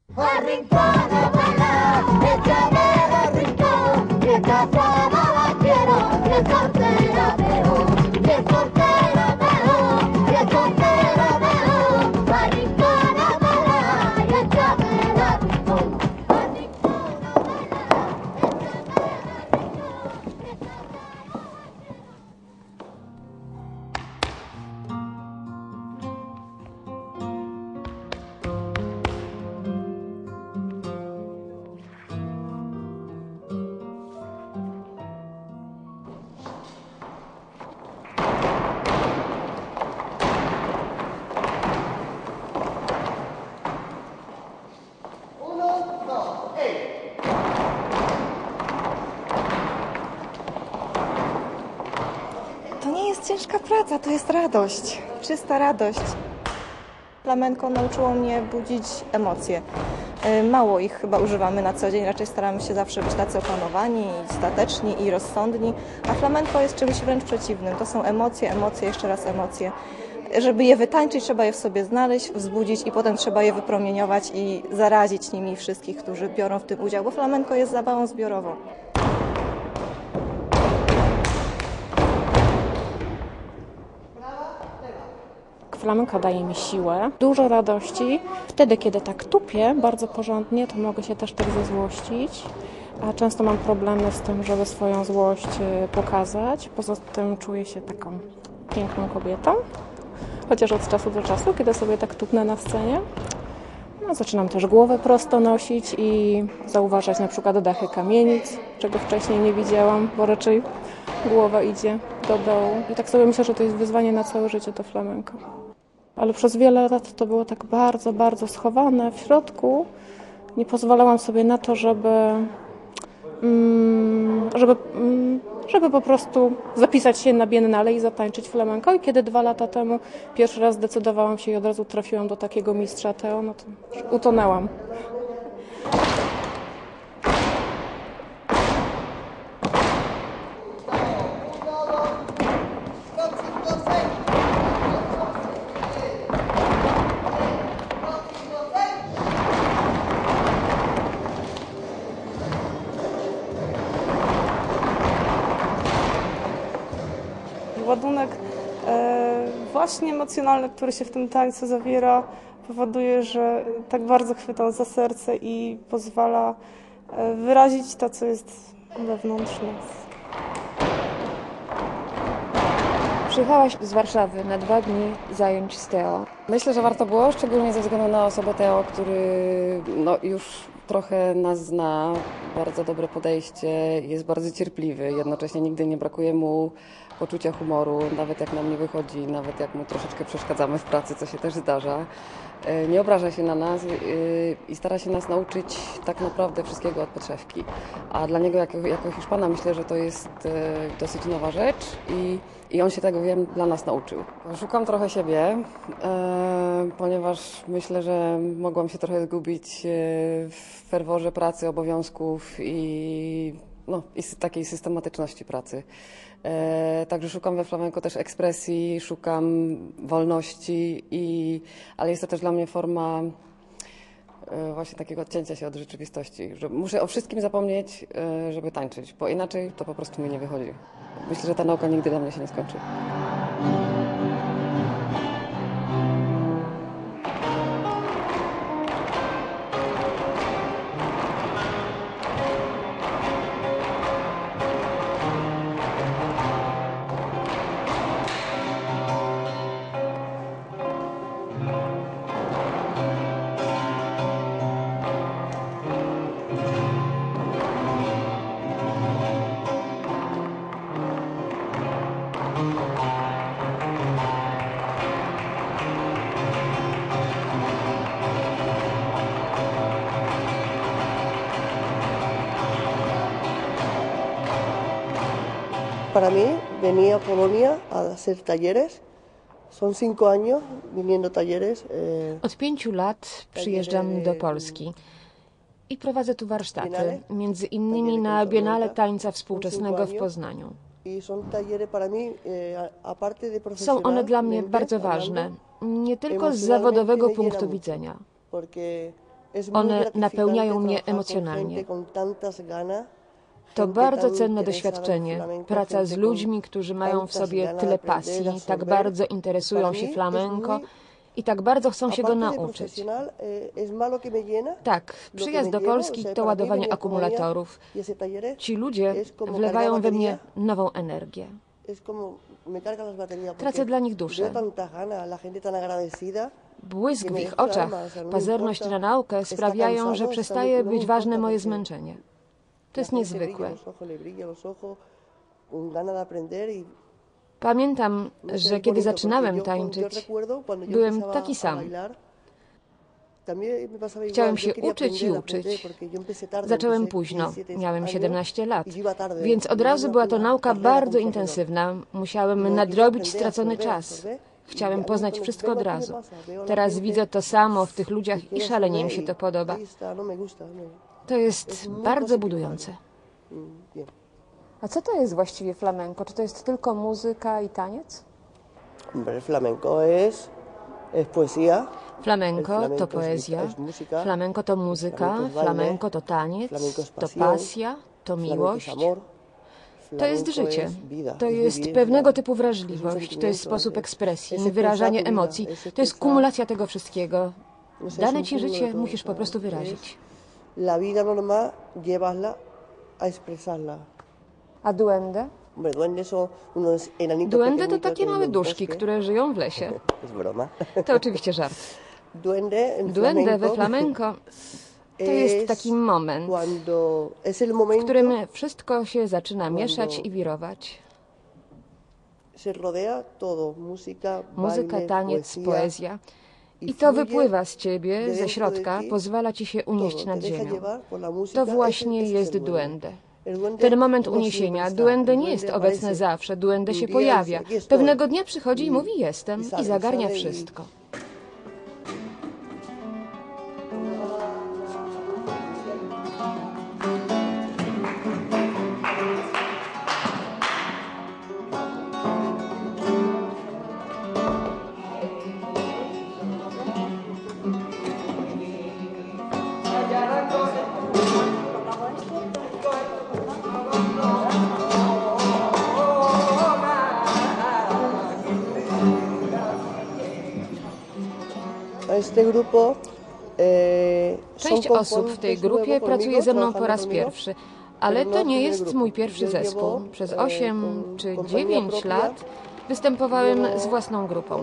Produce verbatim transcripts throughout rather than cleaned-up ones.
To nie jest ciężka praca, to jest radość, czysta radość. Flamenko nauczyło mnie budzić emocje. Mało ich chyba używamy na co dzień, raczej staramy się zawsze być tacy opanowani, stateczni i rozsądni, a flamenko jest czymś wręcz przeciwnym. To są emocje, emocje, jeszcze raz emocje. Żeby je wytańczyć, trzeba je w sobie znaleźć, wzbudzić i potem trzeba je wypromieniować i zarazić nimi wszystkich, którzy biorą w tym udział, bo flamenko jest zabawą zbiorową. Flamenko daje mi siłę, dużo radości. Wtedy, kiedy tak tupię bardzo porządnie, to mogę się też tak zezłościć. A często mam problemy z tym, żeby swoją złość pokazać. Poza tym czuję się taką piękną kobietą. Chociaż od czasu do czasu, kiedy sobie tak tupnę na scenie. No, zaczynam też głowę prosto nosić i zauważać na przykład dachy kamienic, czego wcześniej nie widziałam, bo raczej głowa idzie do dołu. I tak sobie myślę, że to jest wyzwanie na całe życie to flamenko. Ale przez wiele lat to było tak bardzo, bardzo schowane w środku. Nie pozwalałam sobie na to, żeby, mm, żeby, mm, żeby po prostu zapisać się na biennale i zatańczyć flamenko. I kiedy dwa lata temu pierwszy raz zdecydowałam się i od razu trafiłam do takiego mistrza Teo, no to utonęłam. Ładunek e, właśnie emocjonalny, który się w tym tańcu zawiera, powoduje, że tak bardzo chwyta za serce i pozwala e, wyrazić to, co jest wewnątrz nas. Przyjechałaś z Warszawy na dwa dni zająć z Teo. Myślę, że warto było, szczególnie ze względu na osobę Teo, który no, już trochę nas zna, bardzo dobre podejście, jest bardzo cierpliwy, jednocześnie nigdy nie brakuje mu poczucia humoru, nawet jak nam nie wychodzi, nawet jak mu troszeczkę przeszkadzamy w pracy, co się też zdarza. Nie obraża się na nas i stara się nas nauczyć tak naprawdę wszystkiego od podszewki. A dla niego jako, jako Hiszpana myślę, że to jest dosyć nowa rzecz i, i on się tego, wiem, dla nas nauczył. Szukam trochę siebie, ponieważ myślę, że mogłam się trochę zgubić w ferworze pracy, obowiązków i, no, i takiej systematyczności pracy. E, także szukam we flamenko też ekspresji, szukam wolności, i, ale jest to też dla mnie forma e, właśnie takiego odcięcia się od rzeczywistości, że muszę o wszystkim zapomnieć, e, żeby tańczyć, bo inaczej to po prostu mi nie wychodzi. Myślę, że ta nauka nigdy dla mnie się nie skończy. Para mí, venía a Polonia a hacer talleres. Son cinco años viniendo talleres. Od pięciu lat przyjeżdżam do Polski i prowadzę tu warsztaty, między innymi na Biennale Tańca Współczesnego w Poznaniu. Są one dla mnie bardzo ważne, nie tylko z zawodowego punktu widzenia. One napełniają mnie emocjonalnie. To bardzo cenne doświadczenie. Praca z ludźmi, którzy mają w sobie tyle pasji, tak bardzo interesują się flamenco i tak bardzo chcą się go nauczyć. Tak, przyjazd do Polski to ładowanie akumulatorów. Ci ludzie wlewają we mnie nową energię. Tracę dla nich duszę. Błysk w ich oczach, pazerność na naukę sprawiają, że przestaje być ważne moje zmęczenie. To jest niezwykłe. Pamiętam, że kiedy zaczynałem tańczyć, byłem taki sam. Chciałem się uczyć i uczyć. Zacząłem późno, miałem siedemnaście lat, więc od razu była to nauka bardzo intensywna. Musiałem nadrobić stracony czas. Chciałem poznać wszystko od razu. Teraz widzę to samo w tych ludziach i szalenie mi się to podoba. To jest bardzo budujące. A co to jest właściwie flamenco? Czy to jest tylko muzyka i taniec? Flamenco es, es poesía. Flamenco to poezja, flamenco to muzyka, flamenco to taniec, to pasja, to miłość. To jest życie, to jest pewnego typu wrażliwość, to jest sposób ekspresji, wyrażanie emocji, to jest kumulacja tego wszystkiego. Dane ci życie musisz po prostu wyrazić. La vida normal llevasla a expresarla. A duende? Duende to takie małe duszki, które żyją w lesie. To oczywiście żart. Duende we flamenco to jest taki moment, w którym wszystko się zaczyna mieszać i wirować. Muzyka, taniec, poezja. I to wypływa z ciebie, ze środka, pozwala ci się unieść nad ziemią. To właśnie jest duende. Ten moment uniesienia, duende nie jest obecne zawsze, duende się pojawia. Pewnego dnia przychodzi i mówi jestem i zagarnia wszystko. Część osób w tej grupie pracuje ze mną po raz pierwszy, ale to nie jest mój pierwszy zespół. Przez osiem czy dziewięć lat występowałem z własną grupą.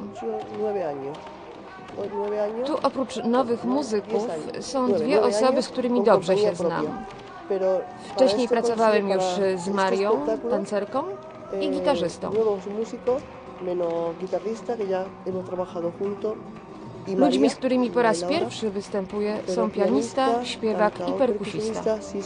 Tu oprócz nowych muzyków są dwie osoby, z którymi dobrze się znam. Wcześniej pracowałem już z Marią, tancerką, i gitarzystą. Ludźmi, z którymi po raz pierwszy występuję, są pianista, śpiewak i perkusista.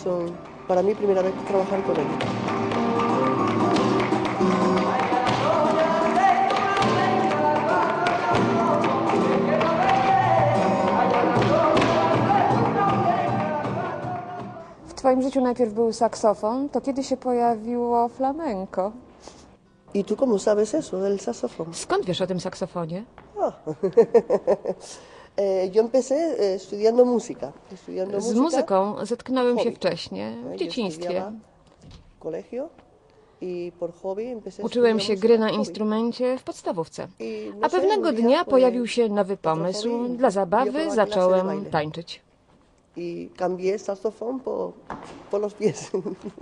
W twoim życiu najpierw był saksofon, to kiedy się pojawiło flamenco? ¿Y tú cómo sabes eso del saxofón? Skąd wiesz o tym saksofonie? Ah. Yo empecé estudiando música. Estudiando Z muzyką zetknąłem się wcześniej, w dzieciństwie. Uczyłem się gry na instrumencie w podstawówce. A pewnego dnia pojawił się nowy pomysł. Dla zabawy zacząłem tańczyć. I cambié saxofón por, por los pies.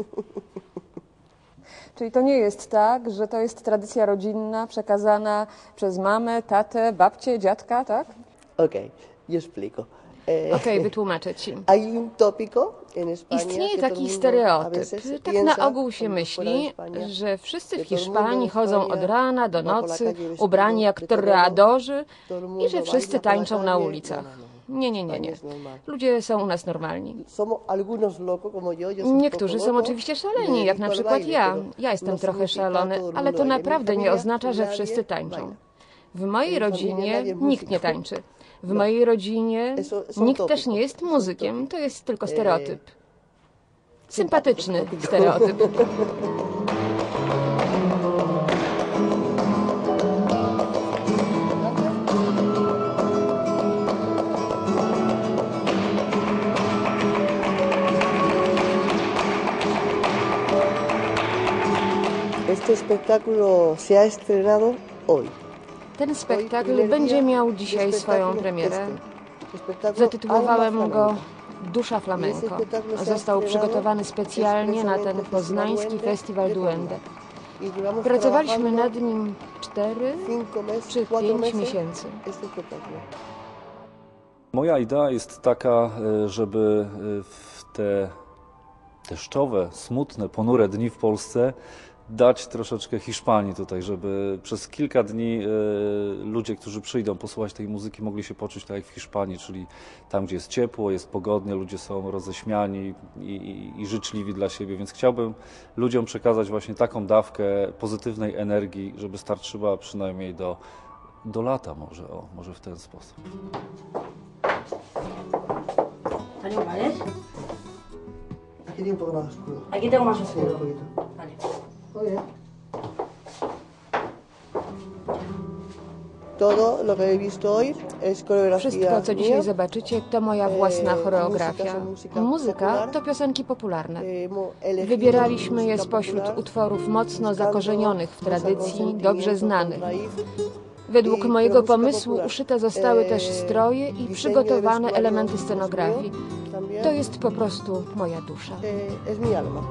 Czyli to nie jest tak, że to jest tradycja rodzinna przekazana przez mamę, tatę, babcię, dziadka, tak? Okej, yo explico. Okej, okay, wytłumaczę ci. Istnieje taki stereotyp. Tak na ogół się myśli, że wszyscy w Hiszpanii chodzą od rana do nocy, ubrani jak toreadorzy i że wszyscy tańczą na ulicach. Nie, nie, nie, nie. Ludzie są u nas normalni. Niektórzy są oczywiście szaleni, jak na przykład ja. Ja jestem trochę szalony, ale to naprawdę nie oznacza, że wszyscy tańczą. W mojej rodzinie nikt nie tańczy. W mojej rodzinie nikt też nie jest muzykiem. To jest tylko stereotyp. Sympatyczny stereotyp. Este espectáculo se ha estrenado hoy. Ten spektakl będzie miał dzisiaj swoją premierę. Espectáculo Zatytułowałem Alma go Flamenca. Dusza Flamenco. Został przygotowany specjalnie na ten poznański festiwal Duende. Y duramos Pracowaliśmy trabajando nad nim cztery cinco meses, czy cuatro pięć meses miesięcy. este espectáculo. Moja idea jest taka, żeby w te deszczowe, smutne, ponure dni w Polsce dać troszeczkę Hiszpanii tutaj, żeby przez kilka dni ludzie, którzy przyjdą posłuchać tej muzyki, mogli się poczuć tak jak w Hiszpanii, czyli tam, gdzie jest ciepło, jest pogodnie, ludzie są roześmiani i, i, i życzliwi dla siebie, więc chciałbym ludziom przekazać właśnie taką dawkę pozytywnej energii, żeby starczyła przynajmniej do, do lata może, o, może w ten sposób. ¿Salió una vez? Aquí tiene un poco más oscuro. Aquí tengo más Sí, oscuro. un poquito. Vale. Muy bien. Todo lo que he visto hoy es coreografía Wszystko, co dzisiaj mía. zobaczycie, to moja własna E, choreografia. muzyka to muzyka Muzyka popular. to piosenki popularne. Hemos elegido Wybieraliśmy je música spośród popular, utworów mocno buscando zakorzenionych w los tradycji, acontecimientos dobrze con znanych. raíz. Według I mojego muzyka pomysłu popular. uszyte zostały E, też stroje i diseño przygotowane de elementy vestuario scenografii. también. To jest po prostu moja dusza. Eh, es mi alma.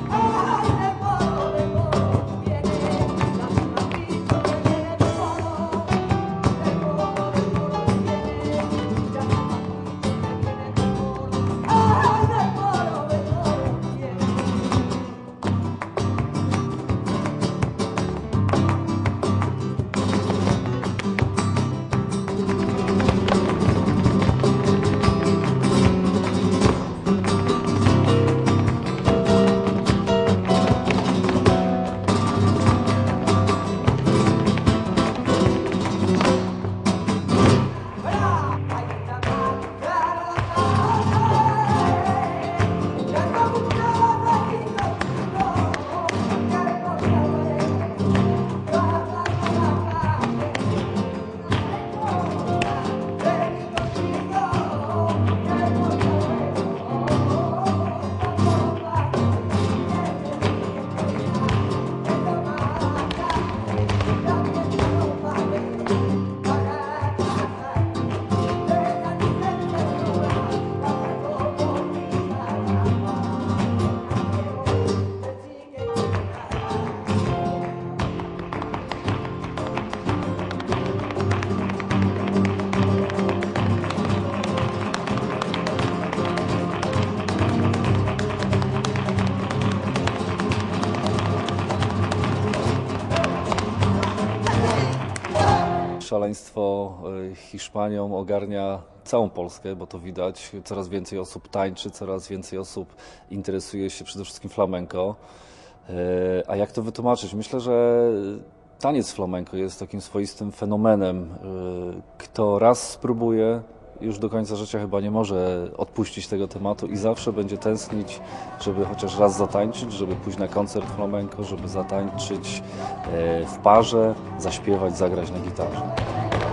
Szaleństwo Hiszpanią ogarnia całą Polskę, bo to widać. Coraz więcej osób tańczy, coraz więcej osób interesuje się przede wszystkim flamenco. A jak to wytłumaczyć? Myślę, że taniec flamenco jest takim swoistym fenomenem. Kto raz spróbuje, już do końca życia chyba nie może odpuścić tego tematu i zawsze będzie tęsknić, żeby chociaż raz zatańczyć, żeby pójść na koncert flamenco, żeby zatańczyć w parze, zaśpiewać, zagrać na gitarze.